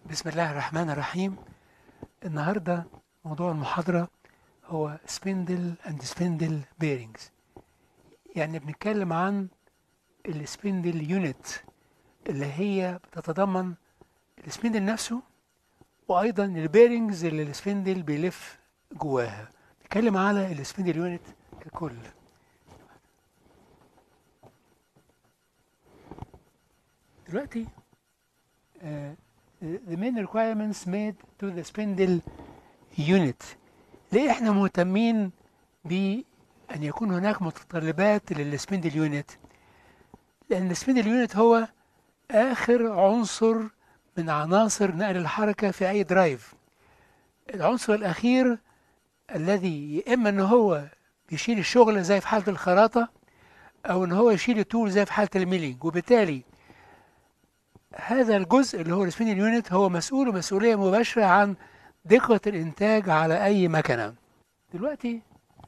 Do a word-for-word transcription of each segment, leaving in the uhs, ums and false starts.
بسم الله الرحمن الرحيم. النهاردة موضوع المحاضرة هو سبندل اند سبندل بيرنجز. يعني بنتكلم عن السبندل يونت اللي هي بتتضمن السبندل نفسه، وأيضا البيرنجز اللي السبندل بيلف جواها. نتكلم على السبندل يونت ككل. دلوقتي uh, the main requirements made to the spindle unit. ليه احنا مهتمين بأن يكون هناك متطلبات للسبندل يونت؟ لأن السبندل يونت هو آخر عنصر من عناصر نقل الحركة في أي درايف. العنصر الأخير الذي يا إما أن هو بيشيل الشغل زي في حالة الخراطة، أو أن هو يشيل التول زي في حالة الميلينج. وبالتالي هذا الجزء اللي هو السبندل يونت هو مسؤول مسؤولية مباشرة عن دقة الإنتاج على أي مكنة. دلوقتي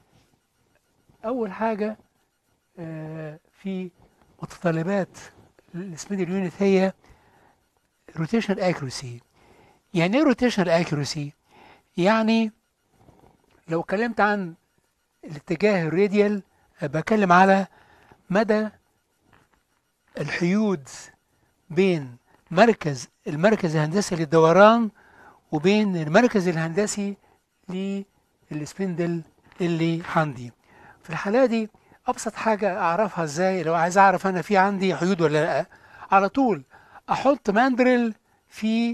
أول حاجة آه، في متطلبات السبندل يونت هي روتيشنال اكيورسي. يعني ايه روتيشنال اكيورسي؟ يعني لو اتكلمت عن الاتجاه الراديال بتكلم على مدى الحيود بين مركز المركز الهندسي للدوران وبين المركز الهندسي للسبندل اللي عندي. في الحالة دي أبسط حاجة أعرفها إزاي؟ لو عايز أعرف أنا في عندي حيود ولا لأ، على طول أحط ماندريل في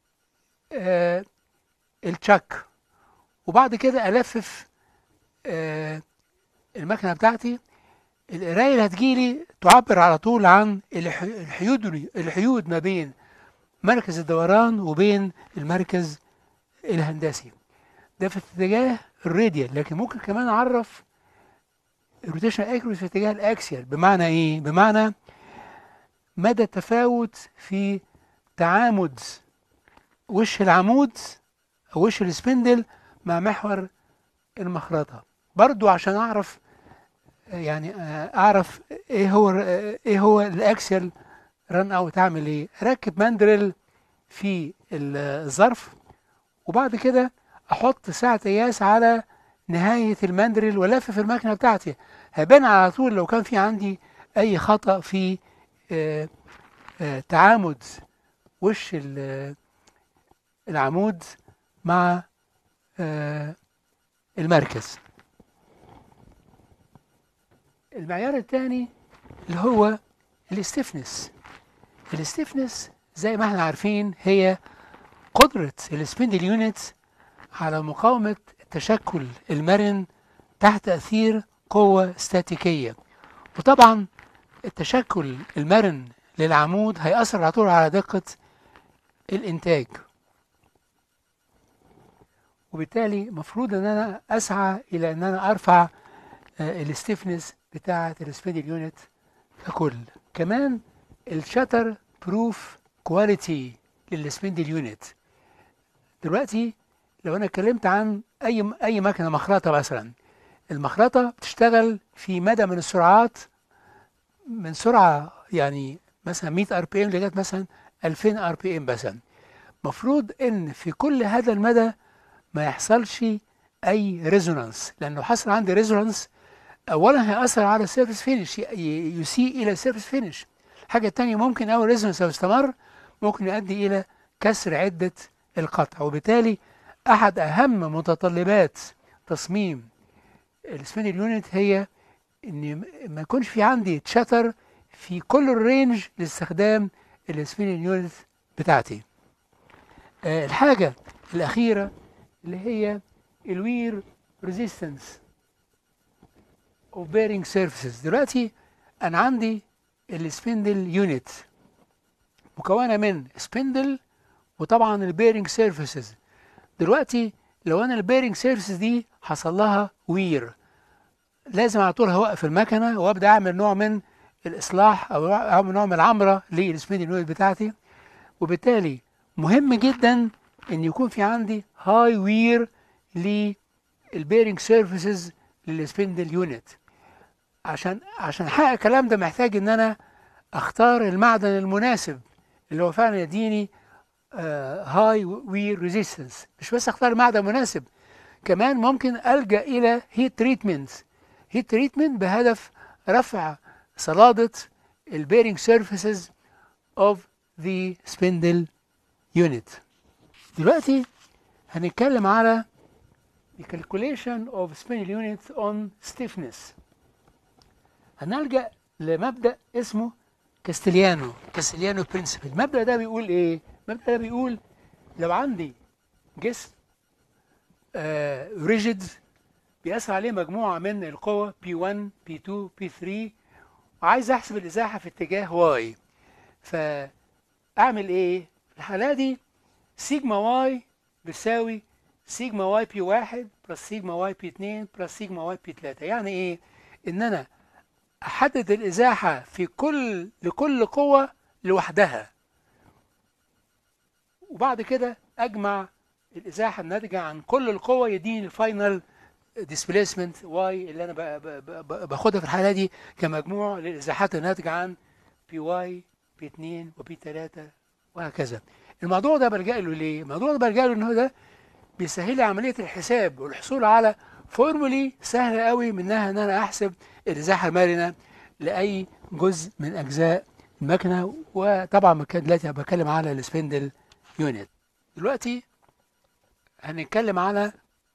آه التشاك، وبعد كده ألفف آه المكنة بتاعتي. القراية اللي هتجيلي تعبر على طول عن الح- الحيود الحيود ما بين مركز الدوران وبين المركز الهندسي. ده في اتجاه الراديال، لكن ممكن كمان أعرف الروتيشن اكيوريسي في اتجاه الاكسيال. بمعنى ايه؟ بمعنى مدى التفاوت في تعامد وش العمود او وش السبندل مع محور المخرطة. برضو عشان اعرف يعني اعرف ايه هو ايه هو الاكسيال ران اوت، اعمل ايه؟ اركب ماندريل في الظرف، وبعد كده احط ساعة قياس على نهاية الماندريل والفف المكنة بتاعتي. هيبان على طول لو كان في عندي اي خطأ في آه، آه، تعامد وش ال- العمود مع آه، المركز. المعيار الثاني اللي هو الاستفنس. الاستفنس زي ما احنا عارفين هي قدرة السبندل يونت على مقاومة التشكل المرن تحت تأثير قوة استاتيكية. وطبعا التشكل المرن للعمود هيأثر على طول على دقة الإنتاج، وبالتالي مفروض ان انا اسعى الى ان انا ارفع الاستفنس بتاعة السبندل يونت ككل. كمان الشاتر بروف كواليتي للسبندل يونت. دلوقتي لو انا اتكلمت عن اي اي مكنه مخرطه مثلا، المخرطه بتشتغل في مدى من السرعات، من سرعه يعني مثلا مية ار بي ام لغايه مثلا ألفين ار بي ام مثلا. مفروض ان في كل هذا المدى ما يحصلش اي ريزونانس، لانه حصل عندي ريزونانس اولا هيأثر على السيرفيس فينش، يسيء الى السيرفيس فينش. الحاجه الثانيه ممكن اول ريزونانس لو استمر ممكن يؤدي الى كسر عده القطع. وبالتالي احد اهم متطلبات تصميم السبندل يونت هي ان ما يكونش في عندي تشاتر في كل الرينج لاستخدام السبندل يونت بتاعتي. آه، الحاجه الاخيره اللي هي الوير ريزيستنس اوف بيرنج سيرفيسز. دلوقتي انا عندي السبندل يونت مكونه من سبندل وطبعا البيرنج سيرفيسز. دلوقتي لو انا البيرنج سيرفيسز دي حصل لها وير، لازم على طول هوقف المكنه وابدا اعمل نوع من الاصلاح او اعمل نوع من العمره للسبندل يونت بتاعتي. وبالتالي مهم جدا ان يكون في عندي هاي وير للبيرنج سيرفيسز للسبندل يونت. عشان عشان احقق الكلام ده محتاج ان انا اختار المعدن المناسب اللي هو فعلا يديني هاي وير ريزيستنس. مش بس اختار معدن مناسب، كمان ممكن ألجأ إلى هيت تريتمنت هيت تريتمنت بهدف رفع صلادة البيرنج سيرفيسز of the spindle unit. دلوقتي هنتكلم على the calculation of spindle unit on stiffness. هنلجأ لمبدأ اسمه كاستليانو كاستليانو برنسبل. المبدأ ده بيقول ايه؟ المبدأ ده بيقول لو عندي جسم ريجيد بيأثر عليه مجموعة من القوى بي واحد بي اتنين بي تلاتة، وعايز احسب الازاحة في اتجاه واي، فاعمل ايه؟ في الحالة دي سيجما واي بتساوي سيجما واي بي واحد بلس سيجما واي بي اتنين بلس سيجما واي بي تلاتة. يعني ايه؟ ان انا احدد الازاحة في كل لكل قوة لوحدها، وبعد كده اجمع الازاحة الناتجة عن كل القوة يديني الفاينل ديسبيسمنت واي اللي انا باخدها في الحالة دي كمجموع للازاحات الناتجة عن بي واي بي اتنين وبي تلاتة وهكذا. الموضوع ده بلجأ له ليه؟ الموضوع ده بلجأ له ان هو ده بيسهل لي عملية الحساب والحصول على فورمولي سهلة قوي منها ان انا احسب الازاحة المرنة لاي جزء من اجزاء المكنة. وطبعا دلوقتي بتكلم على السبندل يونت. دلوقتي هنتكلم على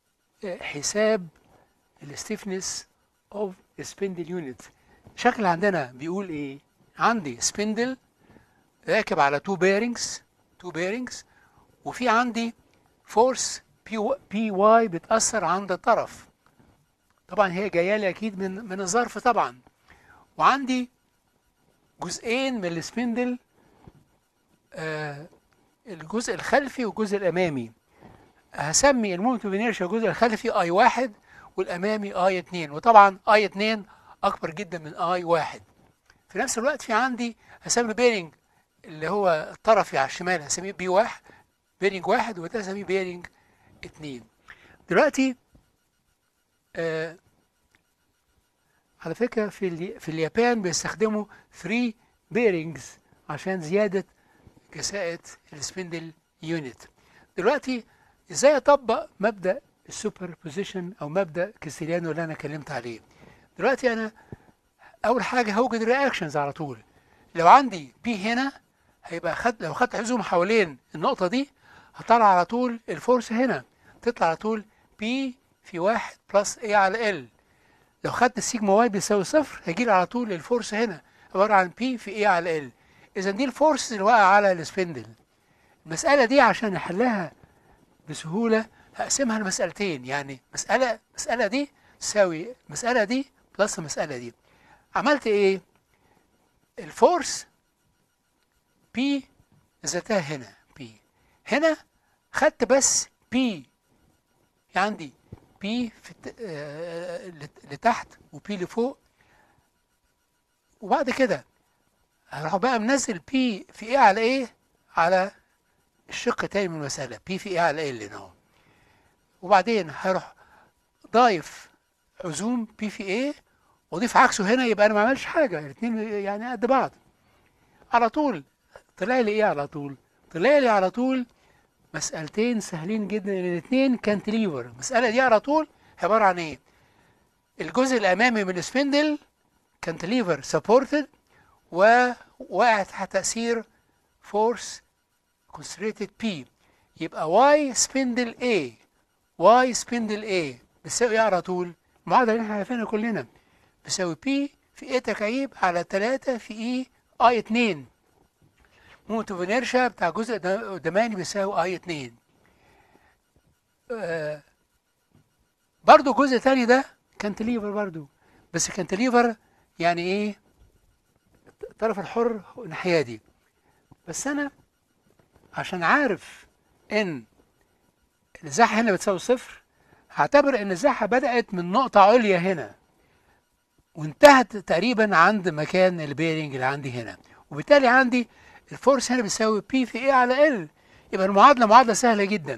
حساب الستيفنس اوف سبندل يونت. شكل عندنا بيقول ايه؟ عندي سبندل راكب على تو بيرنجز تو بيرنجز وفي عندي فورس بي بي واي بتأثر عند الطرف. طبعا هي جايه لي اكيد من من الظرف طبعا. وعندي جزئين من السبندل، آه الجزء الخلفي والجزء الامامي. هسمي المومنت اوف انيرشيا الجزء الخلفي اي واحد والامامي اي اتنين، وطبعا اي اتنين اكبر جدا من اي واحد. في نفس الوقت في عندي هسمي بيرنج اللي هو الطرفي على الشمال هسميه بي واحد بيرنج واحد، وده هسميه بيرنج اتنين. دلوقتي آه على فكرة في الي... في اليابان بيستخدموا ثلاثة بيرنجز عشان زيادة كفاءة السبندل يونت. دلوقتي ازاي اطبق مبدأ السوبر بوزيشن او مبدأ كاستليانو اللي انا اتكلمت عليه؟ دلوقتي انا اول حاجة هوجد الرياكشنز على طول. لو عندي بي هنا هيبقى خد لو خدت حزوم حوالين النقطة دي هطلع على طول الفورس هنا، تطلع على طول بي في واحد بلس اي على ال. لو خدت السيجما واي بيساوي صفر هيجي لي على طول الفورس هنا عبارة عن بي في اي على ال. اذا دي الفورس اللي واقعة على السبندل. المسألة دي عشان احلها بسهولة هقسمها لمسألتين، يعني مسألة مسألة دي تساوي المسألة دي بلس المسألة دي. عملت ايه؟ الفورس بي نزلتها هنا بي، هنا خدت بس بي، عندي بي في آه لتحت وبي لفوق، وبعد كده هروح بقى منزل بي في ايه على ايه على الشق التاني من المسألة بي في ايه على ايه اللي هنا، وبعدين هروح ضايف عزوم بي في ايه واضيف عكسه هنا، يبقى انا ما عملش حاجة، الاثنين يعني قد بعض. على طول طلع لي ايه؟ على طول طلع لي على طول مسألتين سهلين جدا، الاثنين كانتليفر. المسألة دي على طول عبارة عن ايه؟ الجزء الامامي من السبندل كانتليفر سبورتد وواقع تحت تأثير فورس كونستريتد بي، يبقى واي سبندل اي واي سبندل اي بتساوي ايه على طول؟ المعادلة اللي احنا عارفينها كلنا بتساوي بي في اي تكعيب على تلاتة في اي اي اتنين. مومنت اوف انيرشيا بتاع الجزء القداماني بيساوي اي اتنين. آه برضو الجزء الثاني ده كانتليفر برضو، بس كانتليفر يعني ايه؟ الطرف الحر الناحية دي. بس انا عشان عارف ان الازاحة هنا بتساوي صفر هعتبر ان الازاحة بدأت من نقطة عليا هنا وانتهت تقريبا عند مكان البيرنج اللي عندي هنا، وبالتالي عندي الفورس هنا بيساوي بي في ايه على ال. يبقى المعادلة معادلة سهلة جدا.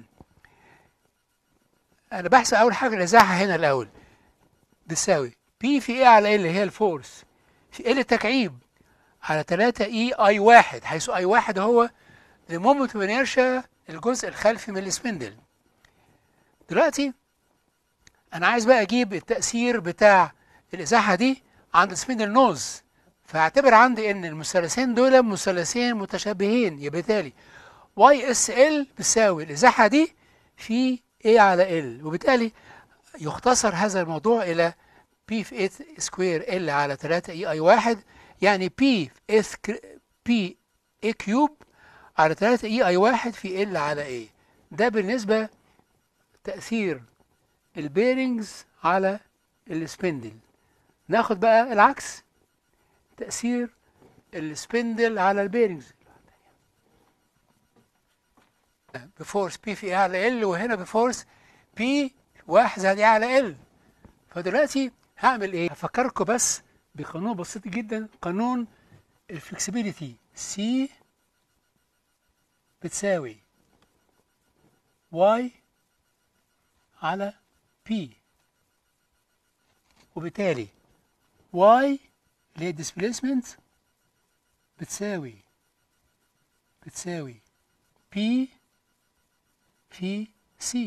انا بحسب اول حاجة الازاحة هنا الاول بتساوي بي في ايه على ال اللي هي الفورس في ال تكعيب على تلاتة اي اي واحد، حيث اي واحد هو لمومنت اوف انيرشيا الجزء الخلفي من السبندل. دلوقتي انا عايز بقى اجيب التأثير بتاع الازاحة دي عند السبندل نوز، فاعتبر عندي ان المثلثين دول مثلثين متشابهين، يبقى بالتالي واي اس ال بتساوي الازاحة دي في A على L، وبالتالي يختصر هذا الموضوع الى P في A سكوير L على ثلاثة اي اي واحد، يعني P في P A كيوب على ثلاثة اي اي واحد في L على A. ده بالنسبة تأثير البيرنجز على السبندل. ناخد بقى العكس، تأثير السبندل على البيرنجز بفورس P في A على L، وهنا بفورس P واحد زائد A على L. فدلوقتي هعمل ايه؟ هفكركم بس بقانون بسيط جدا، قانون الفلكسبيليتي C بتساوي Y على P، وبالتالي Y اللي هي displacement بتساوي بتساوي P في C.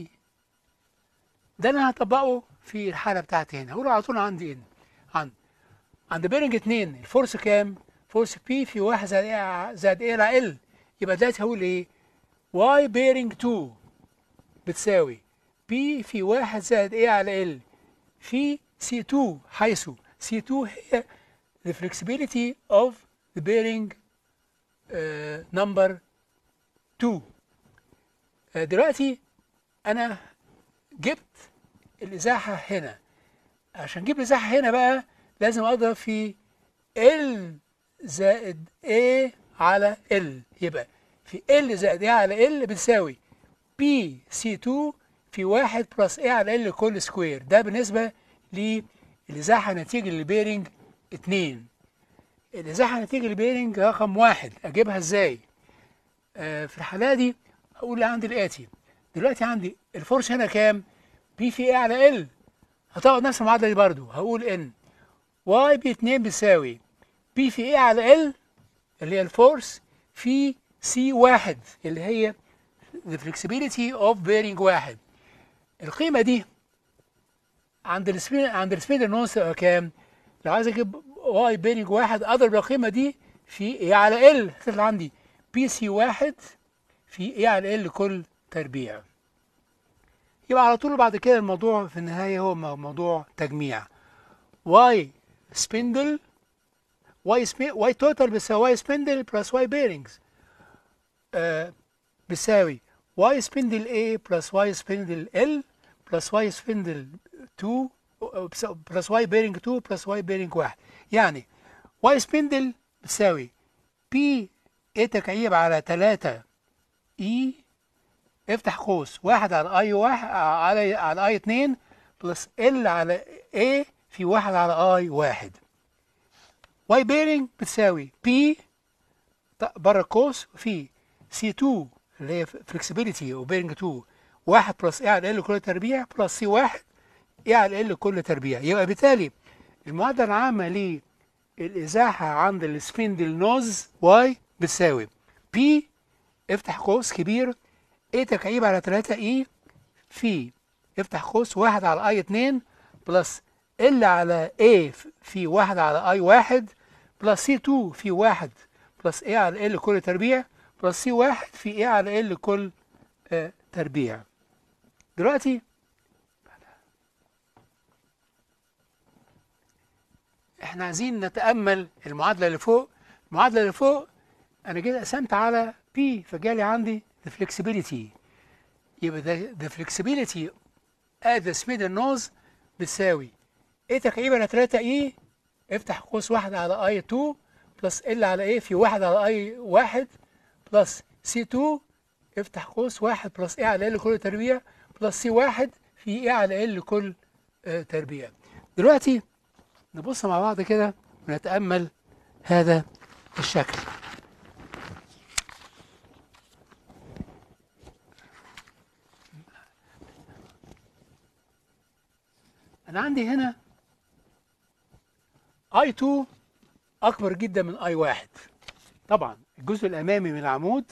ده انا هطبقه في الحاله بتاعتي هنا، هقول على طول عندي ان عند عند بيرنج اتنين الفورس كام؟ فورس بي في واحد زائد ايه زائد ايه على ال، يبقى دلوقتي هقول ايه؟ واي بيرنج اتنين بتساوي بي في واحد زائد ايه على ال في سي اتنين، حيث سي اتنين هي the flexibility of the bearing uh, number اتنين. uh, دلوقتي انا جبت الازاحه هنا، عشان اجيب الازاحه هنا بقى لازم اضرب في ال زائد A على ال، يبقى في ال زائد A على ال بتساوي بي سي اتنين في واحد بلس A على ال كل سكوير. ده بالنسبة للإزاحة نتيجة للبيرنج اتنين. الإزاحة نتيجة للبيرنج رقم واحد أجيبها إزاي؟ آه في الحالة دي أقول عندي الآتي، دلوقتي عندي الفورس هنا كام؟ بي في A على ال، هتقعد نفس المعادلة دي برضو، هقول إن واي بي اتنين بتساوي بي في ايه على ال اللي هي الفورس في سي واحد اللي هي the flexibility of bearing واحد. القيمة دي عند السبين عند السبيندل نوز تبقى كام؟ لو عايز اجيب واي بيرنج واحد اضرب القيمة دي في ايه على ال، هتطلع عندي بي سي واحد في ايه على ال كل تربيع. يبقى على طول بعد كده الموضوع في النهاية هو موضوع تجميع. واي سبندل واي سبي واي توتال بتساوي واي سبندل بلس واي بيرنجز آه بتساوي واي سبندل A بلس واي سبندل L بلس واي سبندل اتنين بلس واي بيرنج اتنين بلس واي بيرنج واحد. يعني واي سبندل بتساوي P A تكعيب على ثلاثة E افتح قوس واحد على اي واحد على على اي اتنين بلس L على A في واحد على اي واحد. واي بيرنج بتساوي بي بره القوس في سي اتنين اللي هي فلكسبيليتي وبيرنج اتنين واحد بلس اي على ال كل تربيع بلس سي واحد اي على ال كل تربيع. يبقى بالتالي المعادله العامه للازاحه عند السبندل نوز واي بتساوي بي افتح قوس كبير اي تكعيب على ثلاثة اي في افتح قوس واحد على اي اتنين بلس ال على A في واحد على اي واحد بلس سي اتنين في واحد بلس A على ال كل تربيع بلس سي واحد في A على ال كل آه تربيع. دلوقتي احنا عايزين نتأمل المعادلة اللي فوق. المعادلة اللي فوق انا جيت قسمت على P فجالي عندي the flexibility، يبقى the, the flexibility at the spindle nose بتساوي A تكعيب على ثلاثة اي افتح قوس واحد على اي اتنين بلس ال على ايه في واحد على اي واحد بلس سي اتنين افتح قوس واحد بلس ايه على ال كل تربيع بلس سي واحد في ايه على ال كل اه تربيع. دلوقتي نبص مع بعض كده ونتأمل هذا الشكل. انا عندي هنا اي اتنين اكبر جدا من اي واحد. طبعا الجزء الامامي من العمود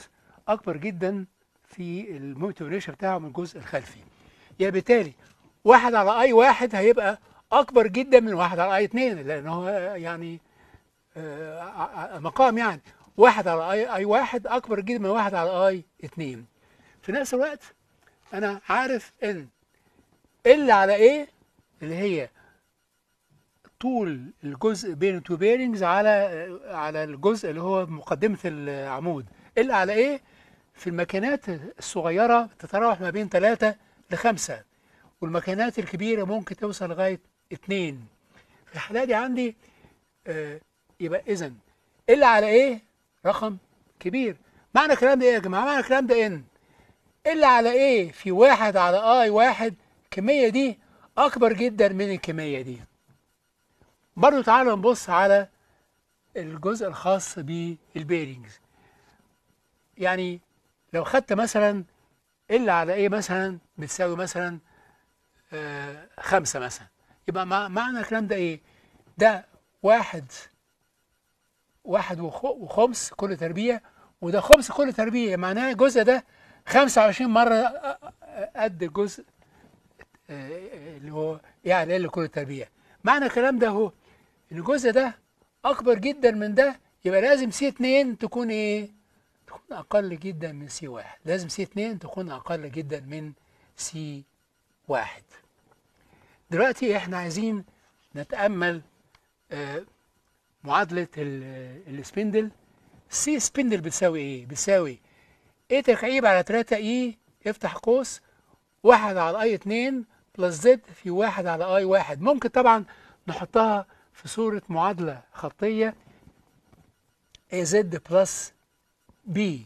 اكبر جدا في المومنت اوف انيرشيا بتاعه من الجزء الخلفي. يعني بالتالي واحد على اي واحد هيبقى اكبر جدا من واحد على اي اتنين، لان هو يعني آه، مقام يعني واحد على اي اي واحد اكبر جدا من واحد على اي اتنين. في نفس الوقت انا عارف ان ال على ايه اللي هي طول الجزء بين التو بيرنجز على على الجزء اللي هو مقدمة العمود، ال على ايه في المكانات الصغيرة تتراوح ما بين ثلاثة لخمسة، والمكانات الكبيرة ممكن توصل لغاية اتنين. في الحالة دي عندي آه يبقى إذا ال على ايه رقم كبير. معنى الكلام ده ايه يا جماعة؟ معنى الكلام ده ان ال على ايه في واحد على اي واحد الكمية دي أكبر جدا من الكمية دي. برضو تعالوا نبص على الجزء الخاص بالبيرنجز. يعني لو خدت مثلا ال على ايه مثلا بتساوي مثلا آه خمسة مثلا، يبقى مع معنى الكلام ده ايه؟ ده واحد واحد وخ- وخمس كل تربيع، وده خمس كل تربيع، معناه الجزء ده خمسة وعشرين مرة قد الجزء آه اللي هو يعني ال كل تربيع. معنى الكلام ده هو ان الجزء ده اكبر جدا من ده، يبقى لازم سي اتنين تكون ايه؟ تكون اقل جدا من سي واحد. لازم سي اتنين تكون اقل جدا من سي واحد. دلوقتي احنا عايزين نتأمل آه معادلة السبندل. سي سبندل بتساوي ايه؟ بتساوي ايه تكعيب على تلاتة اي افتح قوس واحد على اي اتنين بلس زد في واحد على اي واحد. ممكن طبعا نحطها في صورة معادلة خطية اي زد بلس بي.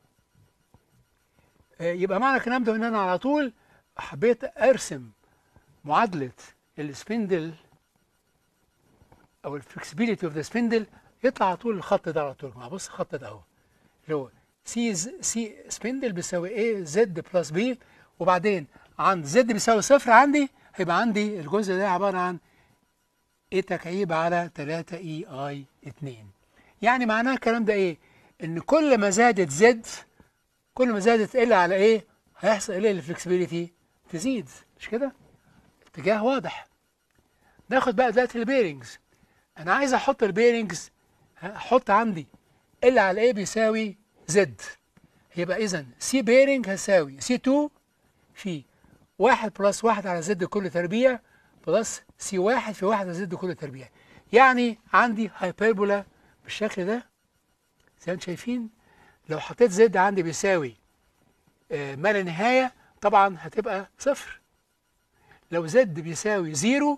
يبقى معنى الكلام ده ان انا على طول حبيت ارسم معادلة السبندل او الفلكسبيليتي اوف ذا سبندل، يطلع على طول الخط ده على طول. بص الخط ده اهو اللي هو سي سي سبندل بيساوي ايه زد بلس بي، وبعدين عند زد بيساوي صفر عندي هيبقى عندي الجزء ده عبارة عن ايه تكعيب على تلاتة اي اي اتنين. يعني معناه الكلام ده ايه؟ ان كل ما زادت زد كل ما زادت ال على ايه هيحصل ايه الفلكسبيليتي تزيد، مش كده؟ اتجاه واضح. ناخد بقى دلوقتي البيرنجز. انا عايز احط البيرنجز، احط عندي ال على ايه بيساوي زد، يبقى اذا سي بيرنج هتساوي سي اتنين في واحد بلس واحد على زد كل تربيع بلس سي واحد في واحد على زد كل تربيع. يعني عندي هايبربولا بالشكل ده زي ما انتم شايفين. لو حطيت زد عندي بيساوي آه ما لا نهايه طبعا هتبقى صفر. لو زد بيساوي زيرو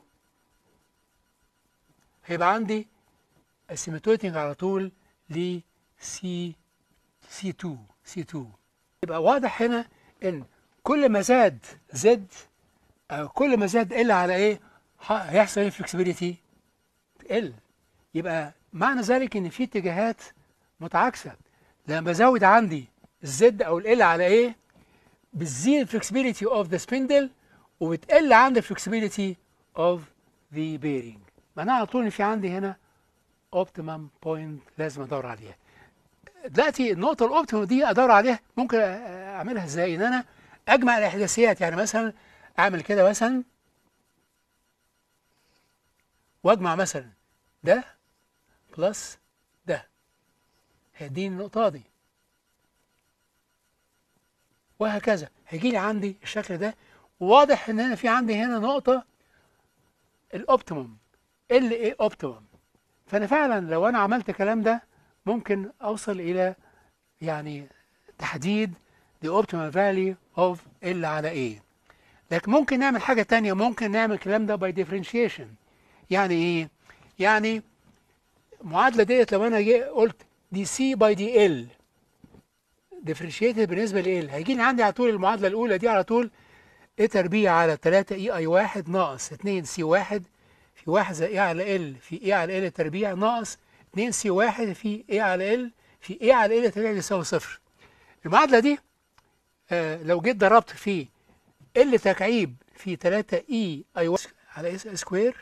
هيبقى عندي اسيمتوتنج على طول ل سي سي اتنين سي اتنين. يبقى واضح هنا ان كل ما زاد زد أو كل ما زاد ال على ايه هيحصل ايه فلكسبيليتي ال. يبقى معنى ذلك ان في اتجاهات متعاكسه. لما بزود عندي الزد او ال على ايه بتزيد الفلكسبيليتي اوف ذا سبندل وبتقل عند الفلكسبيليتي اوف ذا بيرنج. معناها على طول ان في عندي هنا اوبتيمم بوينت لازم ادور عليها. دلوقتي النقطه الاوبتيمم دي ادور عليها ممكن اعملها ازاي؟ ان انا اجمع الاحداثيات. يعني مثلا اعمل كده مثلا واجمع مثلا ده بلس ده هيديني النقطه دي، وهكذا هيجي لي عندي الشكل ده. واضح ان انا في عندي هنا نقطه الاوبتيمم ال ايه اوبتيمم. فانا فعلا لو انا عملت الكلام ده ممكن اوصل الى يعني تحديد the optimal value of ال على ايه. لكن ممكن نعمل حاجه تانية، ممكن نعمل الكلام ده by differentiation. يعني ايه؟ يعني المعادله ديت لو انا جي قلت دي سي باي دي ال differentiated بالنسبه ل هيجي لي عندي على طول المعادله الاولى دي على طول ايه تربيع على تلاتة اي اي واحد ناقص اتنين سي واحد في واحد زائد ايه على ال في ايه على ال تربيع ناقص اتنين سي واحد في ايه على ال في ايه على ال تربيع يساوي صفر. المعادله دي آه لو جيت ضربت في ال تكعيب في تلاتة اي اي واحد على اس سكوير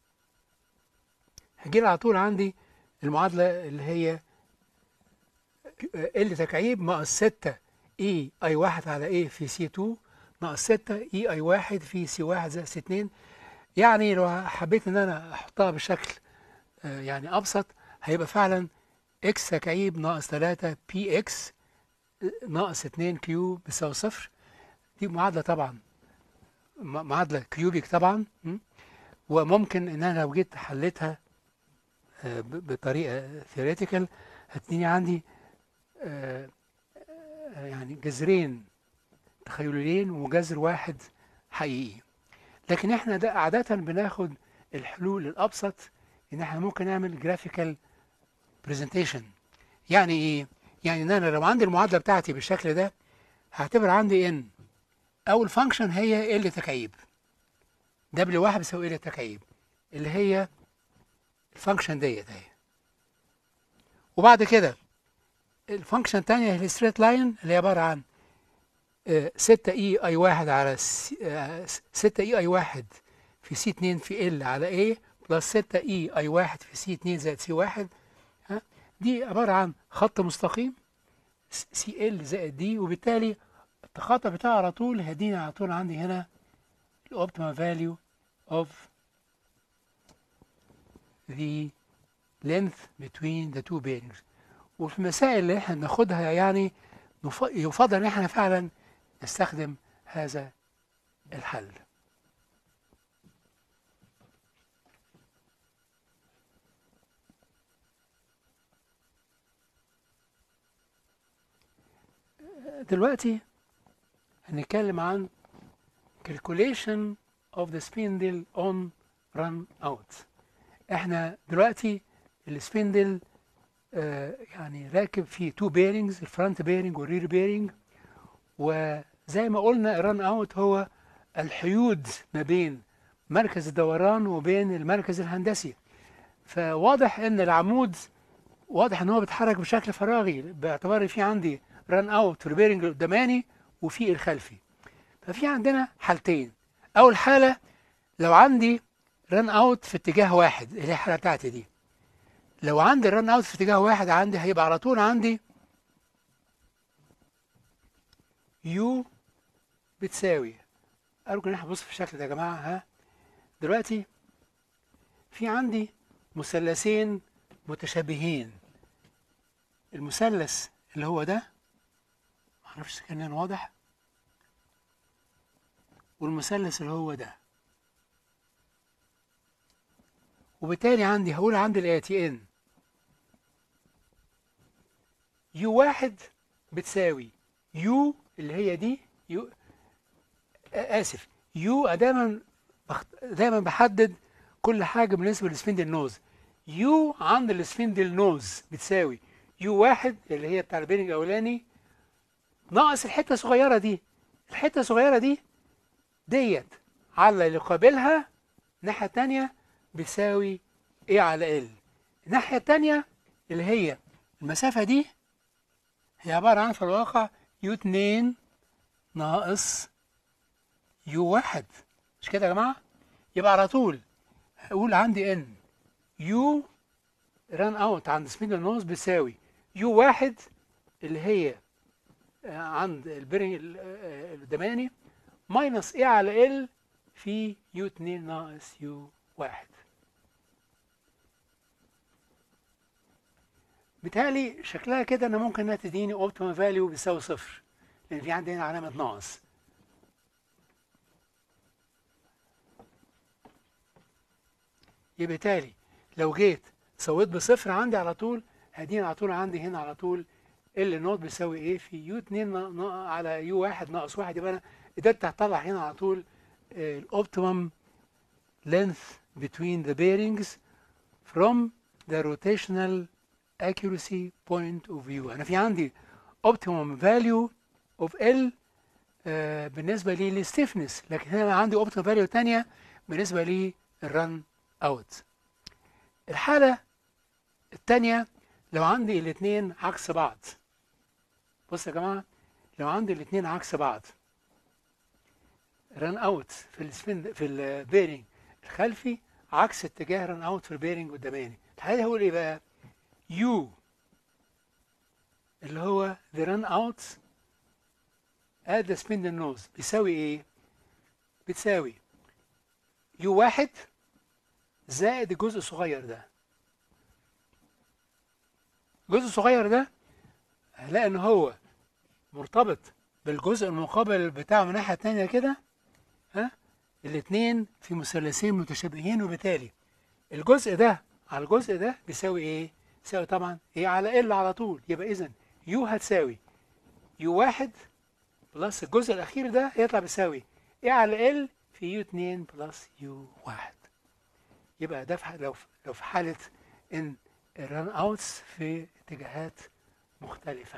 هيجي لي على طول عندي المعادله اللي هي ال تكعيب ناقص ستة اي اي واحد على ايه في سي اتنين ناقص ستة اي اي واحد في سي واحد زائد سي اتنين. يعني لو حبيت ان انا احطها بشكل آه، يعني ابسط، هيبقى فعلا اكس تكعيب ناقص تلاتة بي اكس ناقص اتنين كيو بيساوي صفر. دي معادلة طبعا، م- معادلة كيوبيك طبعا. م? وممكن ان انا لو جيت حليتها آه، ب- بطريقة ثيوريتيكال هتديني عندي آه، آه، يعني جذرين تخيليين وجذر واحد حقيقي. لكن احنا ده عادة بناخد الحلول الأبسط، إن احنا ممكن نعمل جرافيكال برزنتيشن. يعني إيه؟ يعني إن أنا لو عندي المعادلة بتاعتي بالشكل ده، هعتبر عندي إن أول فانكشن هي ال تكعيب، دبليو واحد بيساوي ال تكعيب، اللي هي الفانكشن ديت أهي. وبعد كده الفانكشن الثانية هي الستريت لاين، اللي هي عبارة عن ستة اي اي واحد على ستة اي اي واحد في سي اتنين في ال على A بلس ستة اي اي واحد في سي اتنين زائد سي واحد. ها، دي عبارة عن خط مستقيم سي ال زائد دي، وبالتالي التخاطب بتاعه على طول هيديني على طول عندي هنا الاوبتيمال فاليو اوف the length between the two bearings. وفي المسائل اللي احنا بناخدها يعني نف- يفضل ان احنا فعلا نستخدم هذا الحل. دلوقتي هنتكلم عن calculation of the spindle on run out. احنا دلوقتي السبندل آه يعني راكب فيه تو بيرنجز، الفرونت بيرنج والرير بيرنج، وزي ما قلنا الران اوت هو الحيود ما بين مركز الدوران وبين المركز الهندسي. فواضح ان العمود واضح ان هو بيتحرك بشكل فراغي، باعتبار في عندي ران اوت في البيرنج القداماني وفي الخلفي. ففي عندنا حالتين. اول حاله لو عندي ران اوت في اتجاه واحد، اللي هي الحاله بتاعتي دي، لو عندي الران اوت في اتجاه واحد عندي هيبقى على طول عندي يو بتساوي، ارجو ان احنا نبص في الشكل ده يا جماعه. ها، دلوقتي في عندي مثلثين متشابهين، المثلث اللي هو ده معرفش كان واضح، والمثلث اللي هو ده. وبالتالي عندي هقول عندي الاتي ان يو واحد بتساوي يو اللي هي دي يو، اسف، يو دايما بخت... دايما بحدد كل حاجه بالنسبه للسفندل نوز. يو عند السفندل نوز بتساوي يو واحد اللي هي بتاع البيرنج الاولاني ناقص الحته الصغيره دي. الحته الصغيره دي ديت على اللي قابلها الناحيه الثانيه بتساوي ايه على ال. الناحيه الثانيه اللي هي المسافه دي هي عباره عن في الواقع يو اتنين ناقص يو واحد، مش كده يا جماعه؟ يبقى على طول هقول عندي ان يو ران اوت عند سبيندل نوز بتساوي يو واحد اللي هي آه، عند البيرنج ال- آه، القداماني ماينس ايه على ال في يو اتنين ناقص يو واحد. بالتالي شكلها كده انا ممكن انها تديني اوبتيمال فاليو بيساوي صفر، لان في عندي هنا علامه ناقص. يبقى بالتالي لو جيت سويت بصفر عندي على طول هديني على طول عندي هنا على طول ال نوت بيساوي ايه في يو اتنين نا- نا- على يو واحد ناقص واحد. يبقى انا قدرت اطلع هنا على طول الاوبتيمم length between the bearings from the rotational accuracy point of view. انا في عندي optimum value of L آه، بالنسبه لي للستيفنس، لكن هنا عندي optimum value ثانيه بالنسبه للرن اوت. الحاله الثانيه لو عندي الاثنين عكس بعض. بص يا جماعه، لو عندي الاثنين عكس بعض، ران اوت في السبين في البيرنج الخلفي عكس اتجاه ران اوت في البيرنج قداماني، الحاله دي هقول ايه بقى؟ يو اللي هو the run out at the spindle nose بيساوي ايه؟ بتساوي يو واحد زائد الجزء الصغير ده. الجزء الصغير ده هنلاقي ان هو مرتبط بالجزء المقابل بتاعه من الناحية التانية كده، ها؟ الاتنين في مثلثين متشابهين، وبالتالي الجزء ده على الجزء ده بيساوي ايه؟ بيساوي طبعا ايه على ال على طول. يبقى اذا يو هتساوي يو واحد بلس الجزء الاخير ده يطلع بيساوي ايه على ال في يو اتنين بلس يو واحد. يبقى ده في لو لو في حالة ان الران اوتس في اتجاهات مختلفة.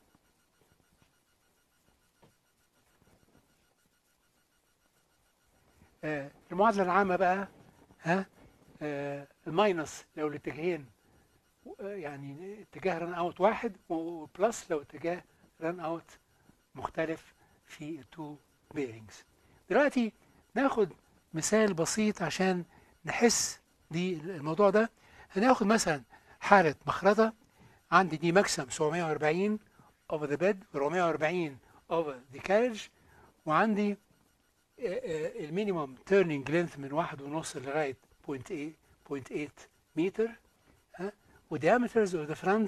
آه المعادلة العامة بقى، ها، آه الماينس لو الاتجاهين يعني اتجاه ران اوت واحد، وبلس لو اتجاه ران اوت مختلف في التو بيرنجز. دلوقتي ناخد مثال بسيط عشان نحس دي الموضوع ده. هناخد مثلا حالة مخرطة، عندي دي ماكسيم سبعمية وأربعين over the bed و440 over the carriage، وعندي المينيموم تيرنينج لينث من واحد ونص لغاية صفر فاصلة ثمانية متر، ها، وديامترز of the fronts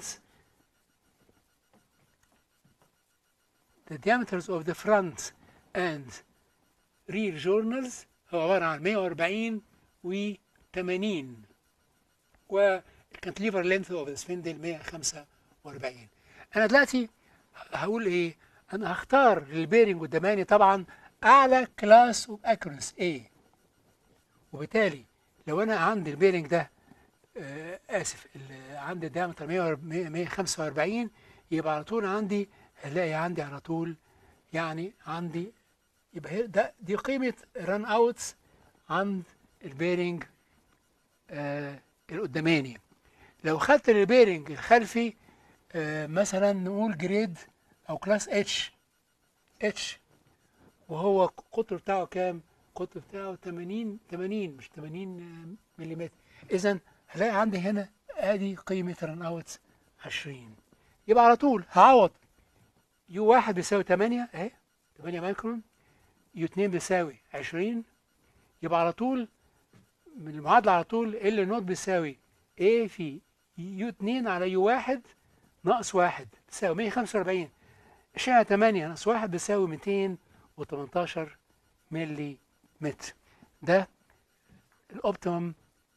the diameters of the front and rear journals هو عبارة عن مية وأربعين و ثمانين، والكانتليفر لينث اوف ذا سبندل مية وخمسة وأربعين. انا دلوقتي هقول ايه؟ انا هختار للبيرنج قداماني طبعا اعلى كلاس اوف اكيورنس A، وبالتالي لو انا عندي البيرنج ده آه اسف عندي الدايمتر مية وخمسة وأربعين، يبقى على طول عندي هلاقي عندي على طول يعني عندي يبقى ده دي قيمة ران اوتس عند البيرنج آه القداماني. لو خدت البيرنج الخلفي آه مثلا نقول جريد او كلاس اتش اتش، وهو القطر بتاعه كام؟ القطر بتاعه ثمانين ثمانين مش ثمانين ملم. اذا هلاقي عندي هنا ادي قيمة ران اوتس عشرين. يبقى على طول هعوض يو واحد بيساوي ثمانية اهي ثمانية مايكرون، يو اتنين بيساوي عشرين، يبقى على طول من المعادلة على طول ال نوت بيساوي A في يو اتنين على يو واحد ناقص واحد بيساوي مية وخمسة وأربعين، اشعة ثمانية ناقص واحد بيساوي ميتين وتمنتاشر ملي متر. ده الاوبتيمم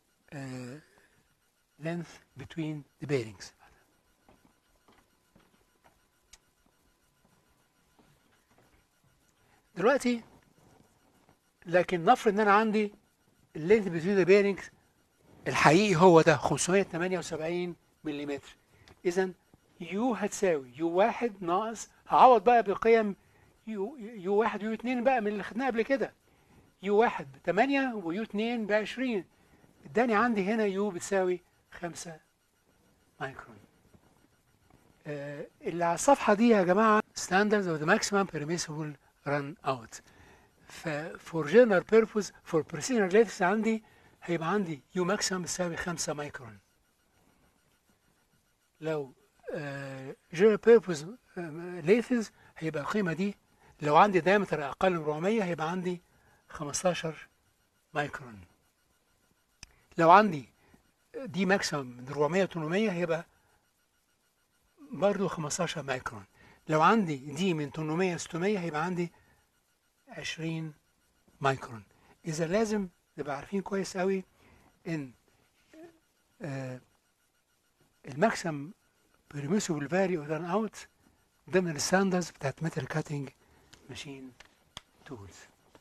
length between the bearings. دلوقتي لكن نفرض ان انا عندي اللينث بتوين ذا بيرنجز الحقيقي هو ده خمسمية وتمانية وسبعين ملم. اذا يو هتساوي يو واحد ناقص، هعوض بقى بقيم يو يو واحد ويو اتنين بقى من اللي خدناها قبل كده. يو واحد ب ثمانية ويو اتنين ب عشرين، اداني عندي هنا يو بتساوي خمسة مايكرون. آه اللي على الصفحه دي يا جماعه standards of the maximum permissible run out. ف for general purpose for precision lattice عندي هيبقى عندي يو ماكسيمم بتساوي خمسة مايكرون. لو uh, general purpose uh, lattice هيبقى القيمة دي لو عندي diameter أقل من أربعمية هيبقى عندي خمستاشر مايكرون. لو عندي دي ماكسيمم من أربعمية و ثمانمية هيبقى برضه خمستاشر مايكرون. لو عندي دي من ثمانمية ل ستمية هيبقى عندي عشرين مايكرون. إذا لازم نبقى عارفين كويس قوي إن آه الماكسيمم permissible value run out ضمن الستاندرز بتاعت ميتال كاتنج ماشين تولز.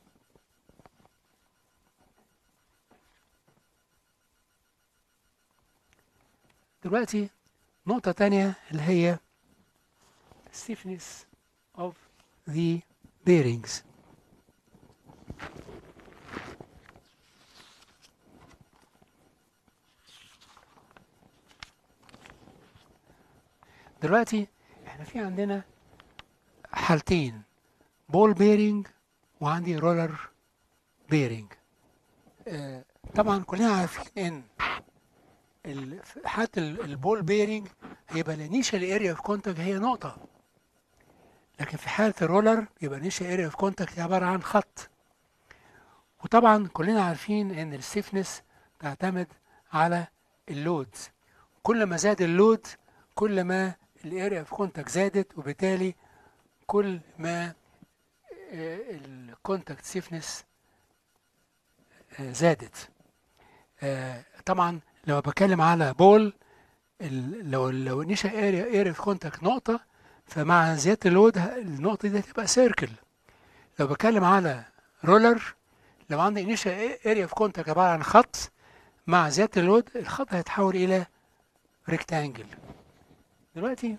دلوقتي نقطة تانية اللي هي stiffness of the bearings. دلوقتي احنا في عندنا حالتين، بول بيرنج وعندي رولر بيرنج. آه طبعا كلنا عارفين ان ال- في حالة ال- البول بيرنج هيبقى الانيشال اريا اوف كونتاكت هي نقطة، لكن في حالة الرولر يبقى الانيشال اريا اوف كونتاكت عبارة عن خط. وطبعا كلنا عارفين ان الستيفنس تعتمد على اللود، كل ما زاد اللود كل ما الاريا اوف كونتاكت زادت، وبالتالي كل ما الكونتاكت سيفنس زادت. آه، طبعا لو بتكلم على بول، ال- لو لو انيشال اريا اريا اوف كونتاكت نقطة، فمع زيادة اللود ه- النقطة دي هتبقى سيركل. لو بتكلم على رولر، لو عندي انيشال اريا اوف كونتاكت عبارة عن خط، مع زيادة اللود الخط هيتحول إلى ريكتانجل. دلوقتي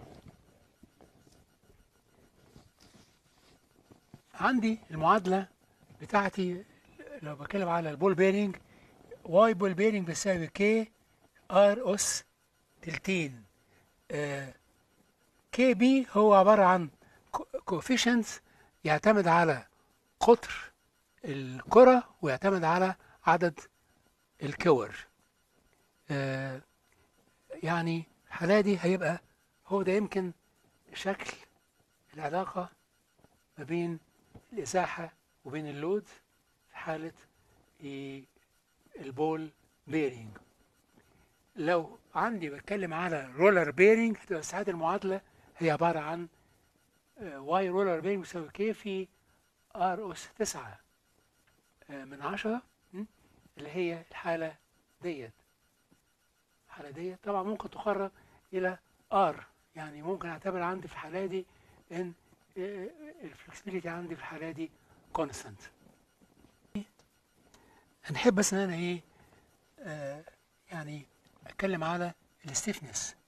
عندي المعادلة بتاعتي لو بتكلم على البول بيرنج، واي بول بيرنج بيساوي كي ار اس تلتين. آه كي بي هو عبارة عن كوفيشنت يعتمد على قطر الكرة ويعتمد على عدد الكور. آه يعني الحالة دي هيبقى هو ده يمكن شكل العلاقة ما بين الإزاحة وبين اللود في حالة إيه البول بيرنج. لو عندي بتكلم على رولر بيرنج هتبقى ساعات المعادلة هي عبارة عن واي رولر بيرنج بيساوي كي في ار اس تسعة من عشرة، اللي هي الحالة ديت. الحالة ديت طبعا ممكن تقرب إلى ار، يعني ممكن أعتبر عندي في الحالة دي إن الفلكسبيليتي عندي في الحالة دي كونستانت. هنحب بس إن أنا إيه آه يعني أتكلم على الستيفنس.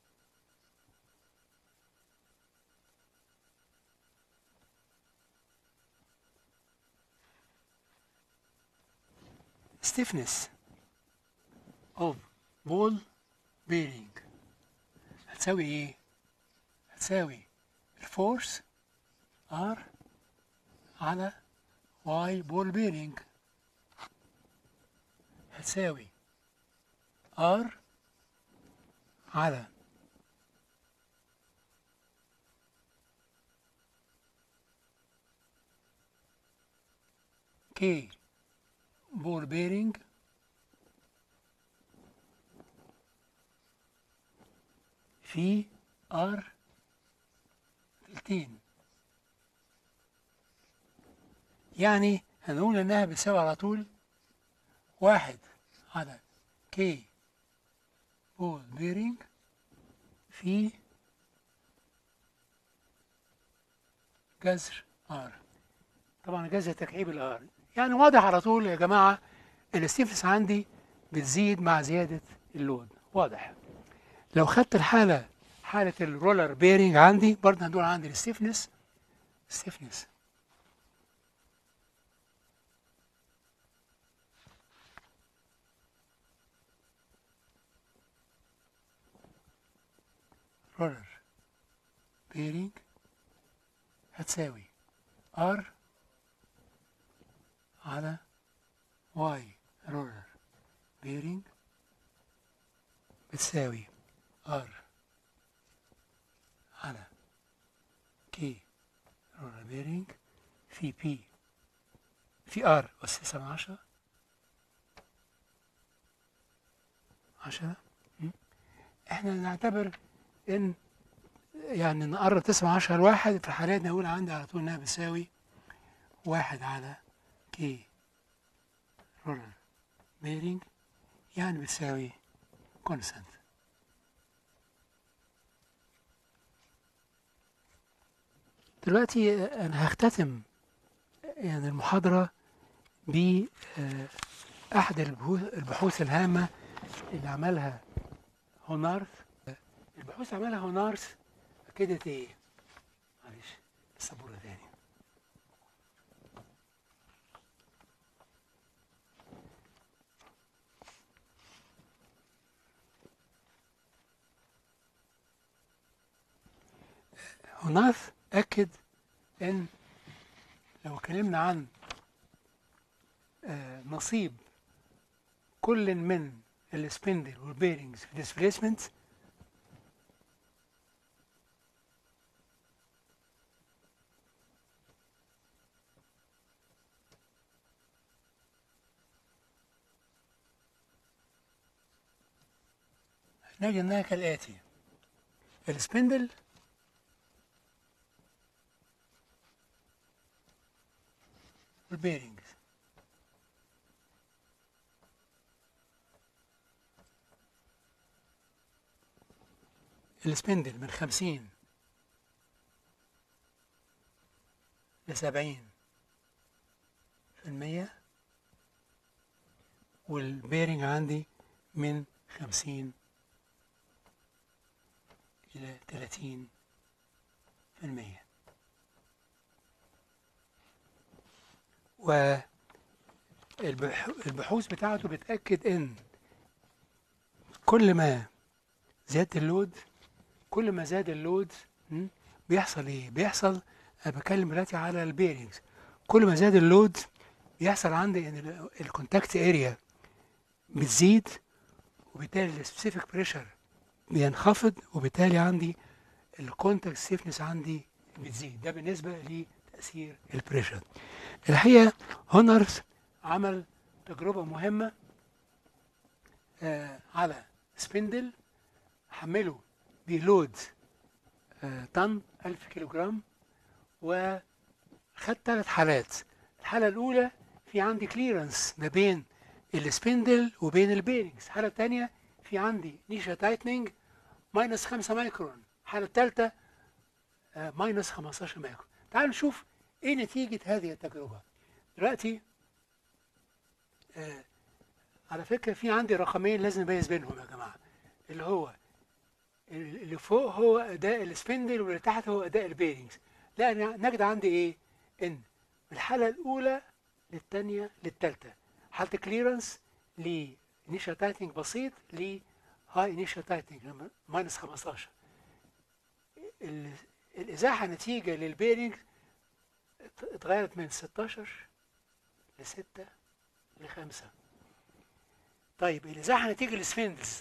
stiffness of ball bearing هتساوي ايه؟ هتساوي الفورس R على Y ball bearing، هتساوي R على K ball bearing في R تلتين. يعني هنقول انها بتساوي على طول واحد على K ball bearing في جذر R. طبعا جذر تكعيب الار، يعني واضح على طول يا جماعة الستيفنس عندي بتزيد مع زيادة اللود، واضح. لو خدت الحالة حالة الرولر بيرنج عندي برضه هنقول عندي الستيفنس ستيفنس رولر بيرنج هتساوي R على Y رولر بيرنج بتساوي R على K رولر بيرنج في P في R أس تسعة من عشرة عشرة. احنا نعتبر ان يعني نقرب تسعة من عشرة لواحد، في الحالات نقول عندي على طول انها بتساوي واحد على كي رولر بيرنج، يعني بتساوي كونستانت. دلوقتي انا هختتم يعني المحاضرة بأحد البحوث الهامة اللي عملها هونارث. البحوث اللي عملها هونارث كده ايه؟ معلش السبورة تاني. هونارث أكد إن لو اتكلمنا عن آه نصيب كل من السبندل والبيرنجز في ديسبيسمنت نجد انها كالاتي: السبندل والبيرنجز السبندل من خمسين لسبعين في المية، والبيرنج عندي من خمسين إلى تلاتين في المية. والبحوث بتاعته بتأكد إن كل ما زاد اللود، كل ما زاد اللود بيحصل إيه؟ بيحصل، أنا بتكلم دلوقتي على البيرنجز، كل ما زاد اللود بيحصل عندي إن الكونتاكت اريا بتزيد، وبالتالي السبيسيفيك بريشر بينخفض، وبالتالي عندي الكونتاكت سيفنس عندي بتزيد. ده بالنسبة لتأثير البريشر. الحقيقة هونرز عمل تجربة مهمة آه على سبندل، حمله بلود آه طن ألف كيلو جرام، وخد ثلاث حالات. الحالة الأولى في عندي كليرنس ما بين السبندل وبين البيرنجز، الحالة الثانية في عندي نيشا تايتنينج ماينس خمسة مايكرون، الحالة الثالثة آه ماينس خمستاشر مايكرون. تعالوا نشوف ايه نتيجة هذه التجربة. دلوقتي آه على فكرة في عندي رقمين لازم نميز بينهم يا جماعة، اللي هو اللي فوق هو أداء السبندل واللي تحت هو أداء البيرنجز. لا نجد عندي ايه؟ ان من الحالة الأولى للثانية للثالثة حالة كليرنس لنيشا تايتنج بسيط لهاي نيشا تايتنج ماينس خمستاشر. الإزاحة نتيجة للبيرنج اتغيرت من ستاشر لستة لخمسة. طيب الإزاحة نتيجة للسفندلز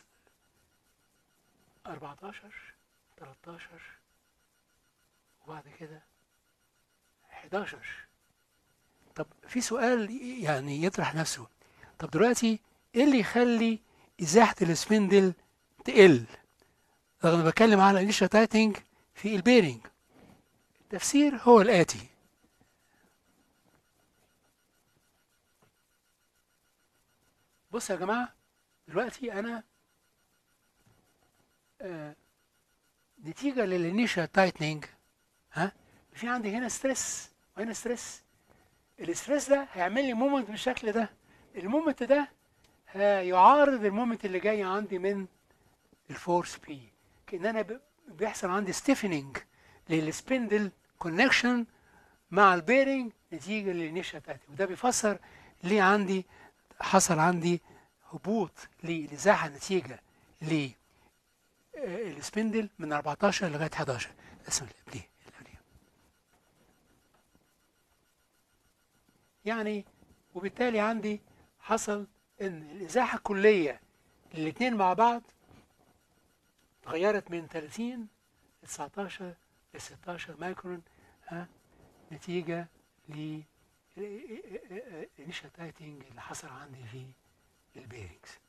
أربعتاشر تلتاشر، وبعد كده حداشر. طب في سؤال يعني يطرح نفسه، طب دلوقتي ايه اللي يخلي إزاحة السفندل تقل رغم أنا بتكلم على انيشال تايتنج في البيرنج؟ التفسير هو الآتي: بص يا جماعة، دلوقتي أنا آه نتيجة للانيشال تايتنينج ها في عندي هنا ستريس وهنا ستريس. الستريس ده هيعمل لي مومنت بالشكل ده، المومنت ده هيعارض المومنت اللي جاي عندي من الفورس بي، كأن أنا بيحصل عندي ستيفنينج للسبندل كونكشن مع البيرنج نتيجة للانيشال تايتنينج. وده بيفسر ليه عندي حصل عندي هبوط للإزاحة نتيجة للسبندل من أربعتاشر لغاية حداشر. اسمه ليه يعني، وبالتالي عندي حصل ان الازاحه الكليه للاثنين مع بعض اتغيرت من تلاتين ل تسعتاشر ل ستاشر مايكرون، ها نتيجه ل الانيشال تايتنج اللي حصل عندي في البيرنجز.